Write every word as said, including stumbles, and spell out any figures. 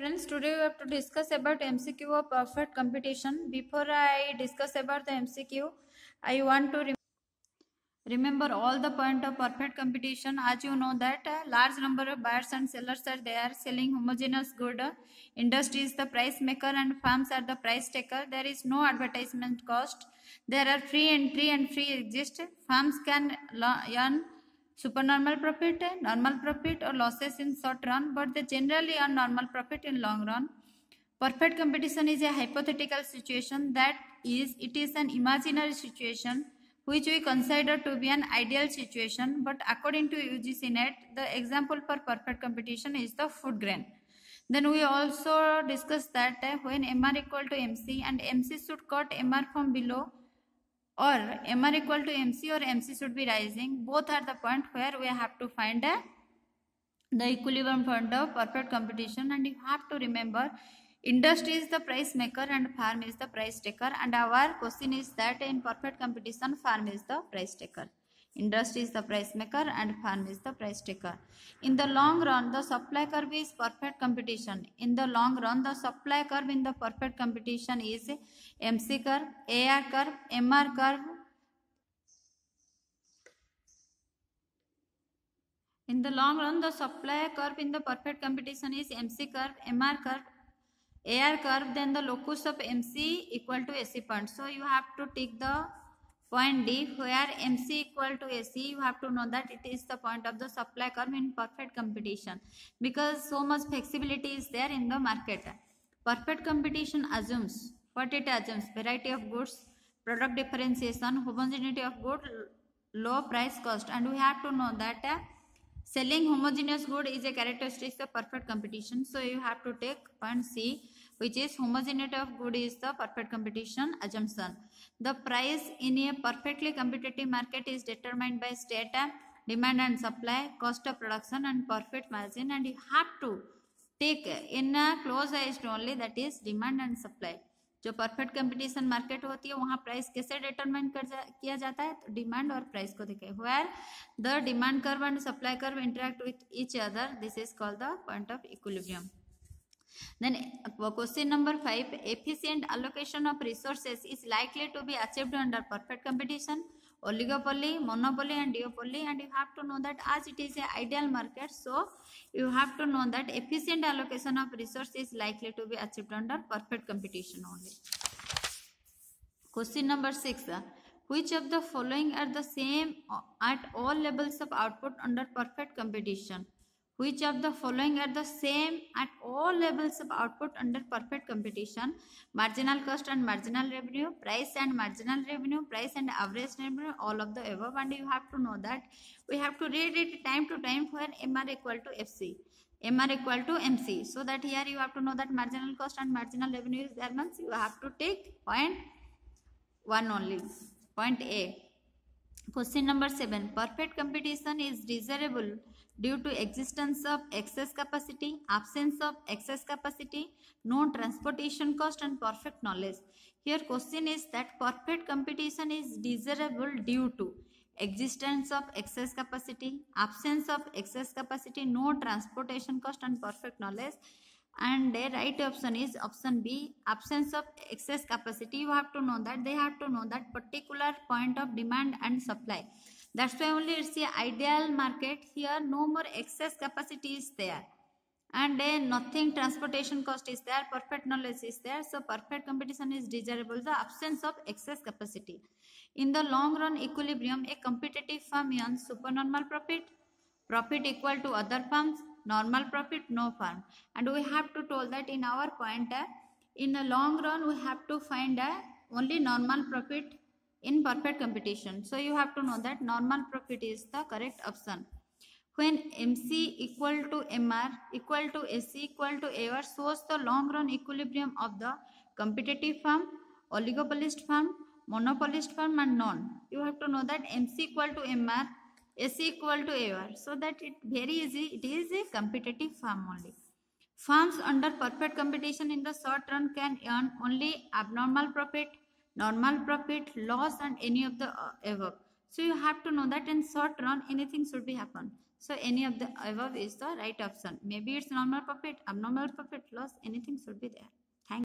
Friends, today we have to discuss about M C Q of perfect competition. Before I discuss about the M C Q, I want to rem remember all the point of perfect competition. As you know that a large number of buyers and sellers are there selling homogeneous good. Industry is the price maker and firms are the price taker. There is no advertisement cost. There are free entry and free exist. Firms can earn supernormal profit, normal profit or losses in short run, but they generally earn normal profit in long run. Perfect competition is a hypothetical situation, that is, it is an imaginary situation which we consider to be an ideal situation, but according to U G C Net, the example for perfect competition is the food grain. Then we also discussed that uh, when M R equal to M C and M C should cut M R from below, or M R equal to M C or M C should be rising, both are the point where we have to find uh, the equilibrium point of perfect competition. And you have to remember, industry is the price maker and farm is the price taker, and our question is that in perfect competition farm is the price taker, industry is the price maker and farm is the price taker. In the long run, the supply curve is perfect competition. In the long run, the supply curve in the perfect competition is M C curve, A R curve, M R curve. In the long run, the supply curve in the perfect competition is M C curve, M R curve, A R curve, then the locus of M C equal to A C point. So you have to take the point D where M C equal to A C. You have to know that it is the point of the supply curve in perfect competition, because so much flexibility is there in the market. Perfect competition assumes, what it assumes? Variety of goods, product differentiation, homogeneity of good, low price cost. And we have to know that uh, selling homogeneous good is a characteristic of perfect competition. So you have to take point C, which is homogeneity of good is the perfect competition assumption. The price in a perfectly competitive market is determined by state demand and supply, cost of production and profit margin, and you have to take in a close edged only, that is demand and supply. जो perfect competition market होती है वहाँ price कैसे determine कर जा, किया जाता है? तो डिमांड और प्राइस को देखें, where the demand curve and supply curve interact with each other, this is called the point of equilibrium. Then question number five, efficient allocation of resources is likely to be achieved under perfect competition, oligopoly, monopoly and duopoly. And you have to know that as it is an ideal market, so you have to know that efficient allocation of resources is likely to be achieved under perfect competition only. Question number six, which of the following are the same at all levels of output under perfect competition? Which of the following are the same at all levels of output under perfect competition? Marginal cost and marginal revenue, price and marginal revenue, price and average revenue, all of the above. And you have to know that we have to read it time to time when M R equal to F C, M R equal to M C. So that here you have to know that marginal cost and marginal revenue is there, means you have to take point one only, point A. Question number seven, perfect competition is desirable due to existence of excess capacity, absence of excess capacity, no transportation cost and perfect knowledge. Here question is that perfect competition is desirable due to existence of excess capacity, absence of excess capacity, no transportation cost and perfect knowledge. And the right option is option B, absence of excess capacity. You have to know that they have to know that particular point of demand and supply. That's why only it's the ideal market. Here no more excess capacity is there, and then nothing transportation cost is there, perfect knowledge is there. So perfect competition is desirable, the absence of excess capacity. In the long run equilibrium, a competitive firm earns supernormal profit, profit equal to other firms, normal profit, no firm. And we have to told that in our point, uh, in the long run we have to find uh, only normal profit in perfect competition. So you have to know that normal profit is the correct option. When M C equal to M R equal to A C equal to A R shows the long run equilibrium of the competitive firm, oligopolist firm, monopolist firm and non. You have to know that M C equal to M R, A C equal to A R, so that it very easy, it is a competitive firm only. Firms under perfect competition in the short run can earn only abnormal profit, normal profit, loss and any of the above. So you have to know that in short run anything should be happen. So any of the above is the right option. Maybe it's normal puppet, abnormal puppet, loss, anything should be there.